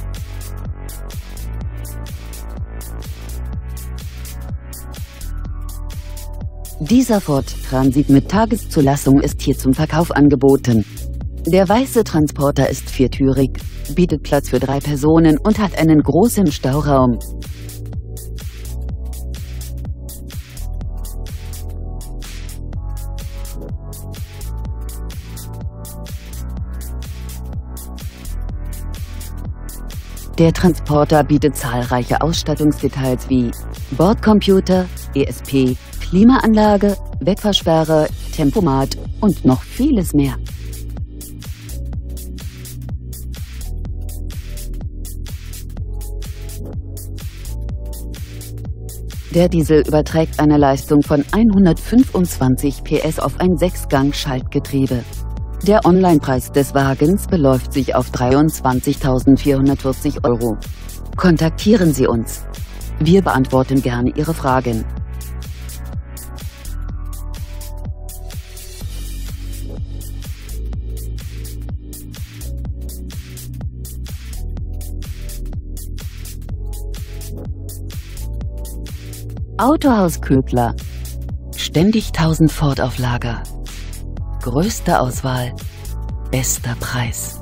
Dieser Ford Transit mit Tageszulassung ist hier zum Verkauf angeboten. Der weiße Transporter ist viertürig, bietet Platz für 3 Personen und hat einen großen Stauraum. Der Transporter bietet zahlreiche Ausstattungsdetails wie Bordcomputer, ESP, Klimaanlage, Wegfahrsperre, Tempomat und noch vieles mehr. Der Diesel überträgt eine Leistung von 125 PS auf ein 6-Gang-Schaltgetriebe. Der Onlinepreis des Wagens beläuft sich auf 23.440 €. Kontaktieren Sie uns. Wir beantworten gerne Ihre Fragen. Autohaus Köbler. Ständig 1000 Ford auf Lager. Größte Auswahl, bester Preis.